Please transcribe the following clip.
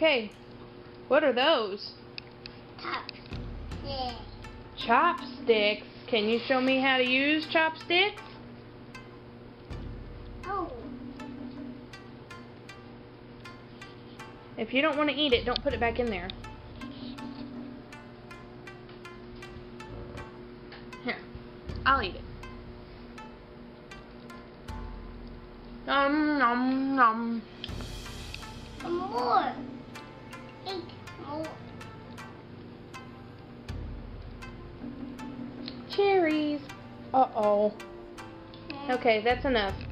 Okay. What are those? Chopsticks. Chopsticks. Can you show me how to use chopsticks? Oh. If you don't want to eat it, don't put it back in there. Here, I'll eat it. Nom nom nom. More. Eat more. Cherries. Uh-oh. Okay, that's enough.